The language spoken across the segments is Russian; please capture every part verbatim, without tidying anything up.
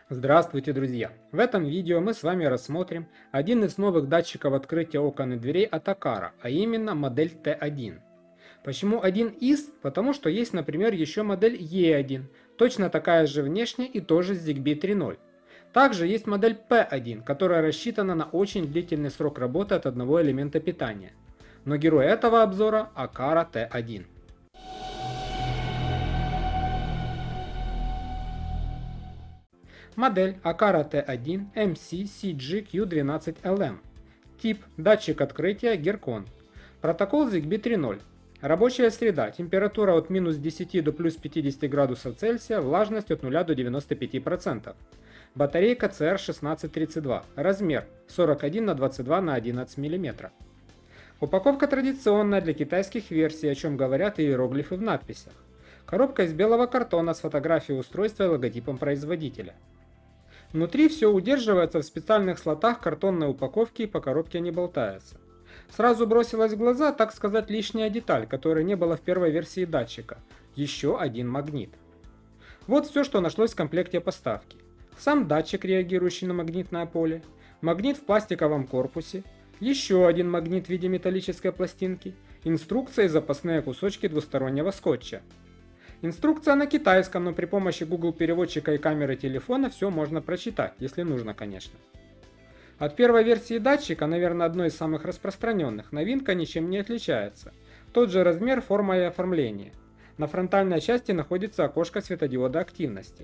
Здравствуйте, друзья! В этом видео мы с вами рассмотрим один из новых датчиков открытия окон и дверей от Акара, а именно модель Т один. Почему один из? Потому что есть, например, еще модель Е один, точно такая же внешне и тоже с Zigbee три ноль. Также есть модель П один, которая рассчитана на очень длительный срок работы от одного элемента питания. Но герой этого обзора – Акара Т один. Модель Акара Т один эм си си джи кью двенадцать эл эм. Тип – датчик открытия Геркон. Протокол Zigbee три ноль. Рабочая среда – температура от минус десяти до плюс пятидесяти градусов Цельсия, влажность от нуля до девяноста пяти процентов. Батарейка си эр шестнадцать тридцать два. Размер – сорок один на двадцать два на одиннадцать миллиметров. Упаковка традиционная для китайских версий, о чем говорят и иероглифы в надписях. Коробка из белого картона с фотографией устройства и логотипом производителя. Внутри все удерживается в специальных слотах картонной упаковки и по коробке не болтается. Сразу бросилась в глаза, так сказать, лишняя деталь, которой не было в первой версии датчика. Еще один магнит. Вот все, что нашлось в комплекте поставки. Сам датчик, реагирующий на магнитное поле, магнит в пластиковом корпусе, еще один магнит в виде металлической пластинки, инструкция и запасные кусочки двустороннего скотча. Инструкция на китайском, но при помощи Google переводчика и камеры телефона все можно прочитать, если нужно, конечно. От первой версии датчика, наверное, одной из самых распространенных, новинка ничем не отличается. Тот же размер, форма и оформление. На фронтальной части находится окошко светодиода активности.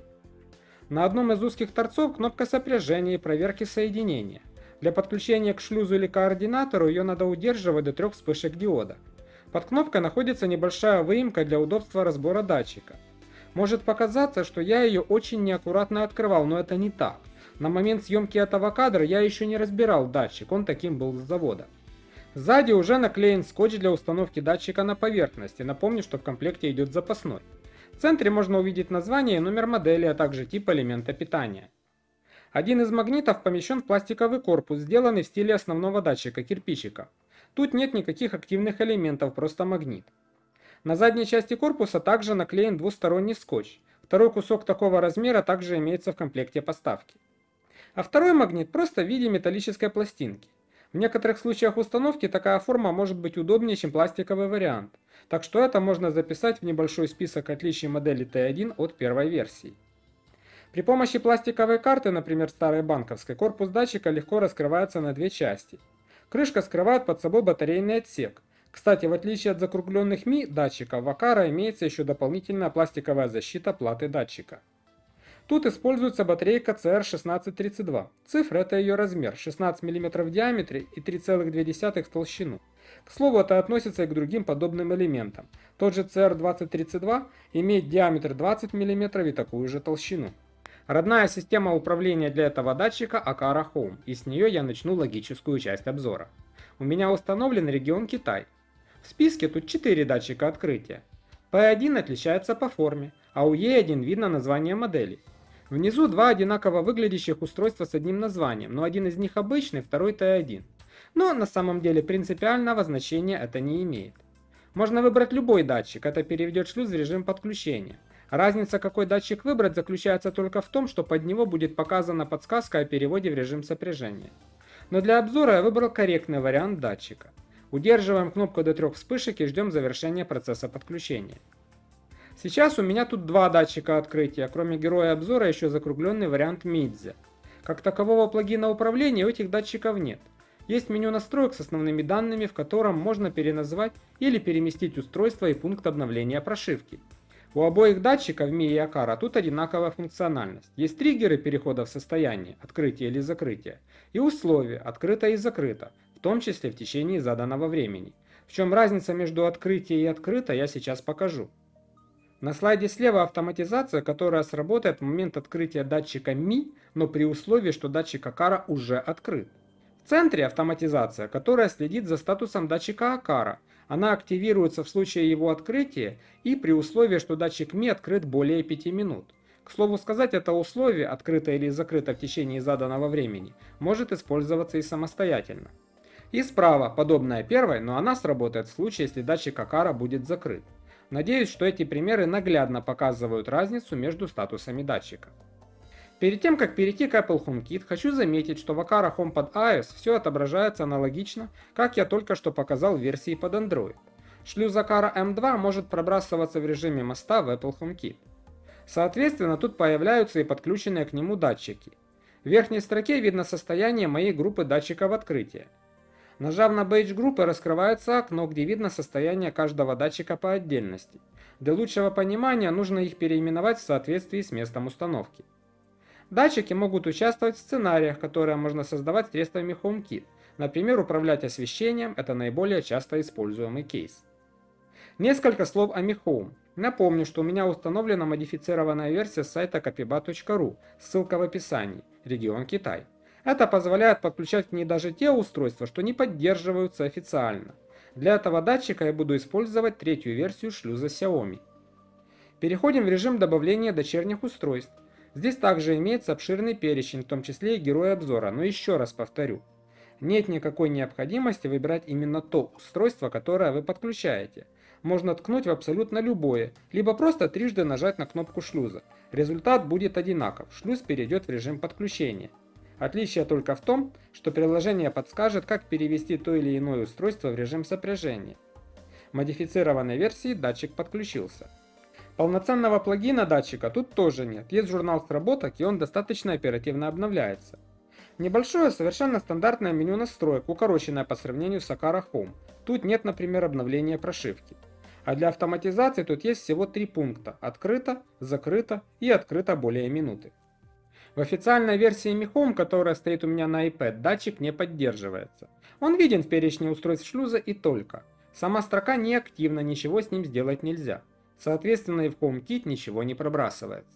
На одном из узких торцов кнопка сопряжения и проверки соединения. Для подключения к шлюзу или координатору ее надо удерживать до трех вспышек диода. Под кнопкой находится небольшая выемка для удобства разбора датчика. Может показаться, что я ее очень неаккуратно открывал, но это не так. На момент съемки этого кадра я еще не разбирал датчик, он таким был с завода. Сзади уже наклеен скотч для установки датчика на поверхности, напомню, что в комплекте идет запасной. В центре можно увидеть название и номер модели, а также тип элемента питания. Один из магнитов помещен в пластиковый корпус, сделанный в стиле основного датчика кирпичика. Тут нет никаких активных элементов, просто магнит. На задней части корпуса также наклеен двусторонний скотч. Второй кусок такого размера также имеется в комплекте поставки. А второй магнит просто в виде металлической пластинки. В некоторых случаях установки такая форма может быть удобнее, чем пластиковый вариант. Так что это можно записать в небольшой список отличий модели Т один от первой версии. При помощи пластиковой карты, например старой банковской, корпус датчика легко раскрывается на две части. Крышка скрывает под собой батарейный отсек. Кстати, в отличие от закругленных Ми датчиков, в Акара имеется еще дополнительная пластиковая защита платы датчика. Тут используется батарейка си эр шестнадцать тридцать два. Цифра – это ее размер, шестнадцать миллиметров в диаметре и три целых две десятых в толщину. К слову, это относится и к другим подобным элементам. Тот же си эр двадцать тридцать два имеет диаметр двадцать миллиметров и такую же толщину. Родная система управления для этого датчика Акара Home, и с нее я начну логическую часть обзора. У меня установлен регион Китай. В списке тут четыре датчика открытия. П один отличается по форме, а у Е один видно название модели. Внизу два одинаково выглядящих устройства с одним названием, но один из них обычный, второй Т один. Но на самом деле принципиального значения это не имеет. Можно выбрать любой датчик, это переведет шлюз в режим подключения. Разница, какой датчик выбрать, заключается только в том, что под него будет показана подсказка о переводе в режим сопряжения. Но для обзора я выбрал корректный вариант датчика. Удерживаем кнопку до трех вспышек и ждем завершения процесса подключения. Сейчас у меня тут два датчика открытия, кроме героя обзора еще закругленный вариант Midze. Как такового плагина управления у этих датчиков нет. Есть меню настроек с основными данными, в котором можно переназвать или переместить устройство и пункт обновления прошивки. У обоих датчиков Ми и Акара тут одинаковая функциональность. Есть триггеры перехода в состояние, открытие или закрытие, и условия, открыто и закрыто, в том числе в течение заданного времени. В чем разница между открытие и открыто, я сейчас покажу. На слайде слева автоматизация, которая сработает в момент открытия датчика Ми, но при условии, что датчик Акара уже открыт. В центре автоматизация, которая следит за статусом датчика Акара. Она активируется в случае его открытия и при условии, что датчик Ми открыт более пяти минут. К слову сказать, это условие, открыто или закрыто в течение заданного времени, может использоваться и самостоятельно. И справа, подобная первой, но она сработает в случае, если датчик Акара будет закрыт. Надеюсь, что эти примеры наглядно показывают разницу между статусами датчика. Перед тем, как перейти к Apple HomeKit, хочу заметить, что в Aqara HomePod iOS все отображается аналогично, как я только что показал в версии под Android. Шлюз Aqara эм два может пробрасываться в режиме моста в Apple HomeKit. Соответственно, тут появляются и подключенные к нему датчики. В верхней строке видно состояние моей группы датчиков открытия. Нажав на бейдж группы, раскрывается окно, где видно состояние каждого датчика по отдельности. Для лучшего понимания нужно их переименовать в соответствии с местом установки. Датчики могут участвовать в сценариях, которые можно создавать средствами HomeKit. Например, управлять освещением – это наиболее часто используемый кейс. Несколько слов о Mi Home. Напомню, что у меня установлена модифицированная версия с сайта копиба точка ру, ссылка в описании, регион Китай. Это позволяет подключать к ней даже те устройства, что не поддерживаются официально. Для этого датчика я буду использовать третью версию шлюза Xiaomi. Переходим в режим добавления дочерних устройств. Здесь также имеется обширный перечень, в том числе и герои обзора, но еще раз повторю. Нет никакой необходимости выбирать именно то устройство, которое вы подключаете. Можно ткнуть в абсолютно любое, либо просто трижды нажать на кнопку шлюза. Результат будет одинаков, шлюз перейдет в режим подключения. Отличие только в том, что приложение подскажет, как перевести то или иное устройство в режим сопряжения. В модифицированной версии датчик подключился. Полноценного плагина датчика тут тоже нет, есть журнал сработок, и он достаточно оперативно обновляется. Небольшое, совершенно стандартное меню настроек, укороченное по сравнению с Aqara Home. Тут нет, например, обновления прошивки. А для автоматизации тут есть всего три пункта: открыто, закрыто и открыто более минуты. В официальной версии Mi Home, которая стоит у меня на iPad, датчик не поддерживается. Он виден в перечне устройств шлюза и только. Сама строка не активна, ничего с ним сделать нельзя. Соответственно, и в HomeKit ничего не пробрасывается.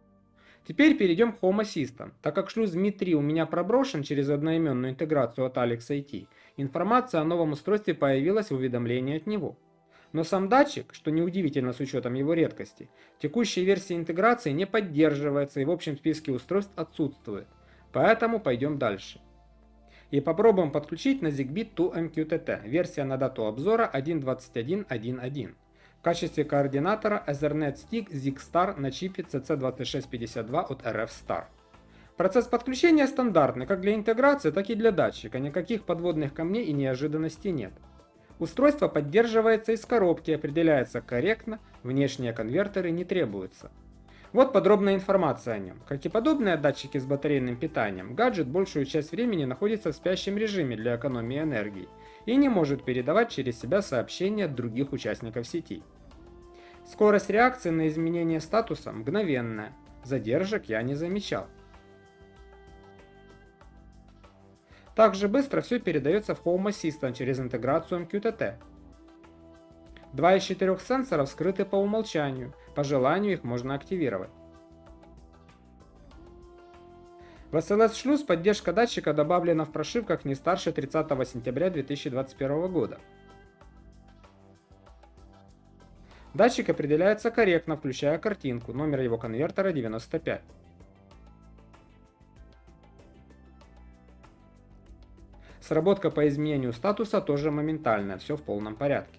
Теперь перейдем к Home Assistant. Так как шлюз эм и три у меня проброшен через одноименную интеграцию от Alex ай ти, информация о новом устройстве появилась в уведомлении от него. Но сам датчик, что неудивительно с учетом его редкости, в текущей версии интеграции не поддерживается и в общем списке устройств отсутствует. Поэтому пойдем дальше. И попробуем подключить на Zigbee ту эм кью ти ти, версия на дату обзора один точка двадцать один точка один точка один. В качестве координатора Ethernet Stick ZigStar на чипе си си двадцать шесть пятьдесят два от эр эф Star. Процесс подключения стандартный как для интеграции, так и для датчика, никаких подводных камней и неожиданностей нет. Устройство поддерживается из коробки, определяется корректно, внешние конвертеры не требуются. Вот подробная информация о нем. Как и подобные датчики с батарейным питанием, гаджет большую часть времени находится в спящем режиме для экономии энергии и не может передавать через себя сообщения от других участников сети. Скорость реакции на изменение статуса мгновенная, задержек я не замечал. Также быстро все передается в Home Assistant через интеграцию эм кью ти ти. Два из четырех сенсоров скрыты по умолчанию, по желанию их можно активировать. В эс эл эс-шлюз поддержка датчика добавлена в прошивках не старше тридцатого сентября две тысячи двадцать первого года. Датчик определяется корректно, включая картинку, номер его конвертера девяносто пять. Сработка по изменению статуса тоже моментальная, все в полном порядке.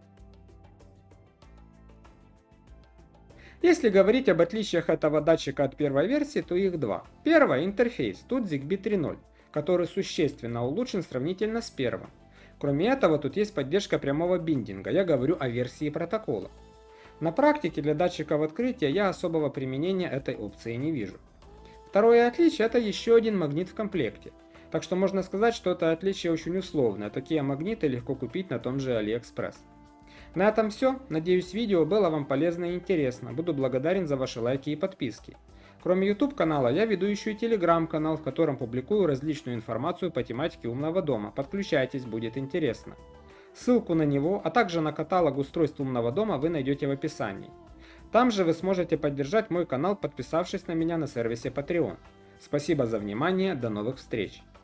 Если говорить об отличиях этого датчика от первой версии, то их два. Первое — интерфейс, тут Zigbee три ноль, который существенно улучшен сравнительно с первым. Кроме этого, тут есть поддержка прямого биндинга, я говорю о версии протокола. На практике для датчиков открытия я особого применения этой опции не вижу. Второе отличие — это еще один магнит в комплекте. Так что можно сказать, что это отличие очень условное, такие магниты легко купить на том же AliExpress. На этом все, надеюсь, видео было вам полезно и интересно, буду благодарен за ваши лайки и подписки. Кроме YouTube канала, я веду еще и Telegram канал, в котором публикую различную информацию по тематике умного дома, подключайтесь, будет интересно. Ссылку на него, а также на каталог устройств умного дома вы найдете в описании. Там же вы сможете поддержать мой канал, подписавшись на меня на сервисе Patreon. Спасибо за внимание, до новых встреч!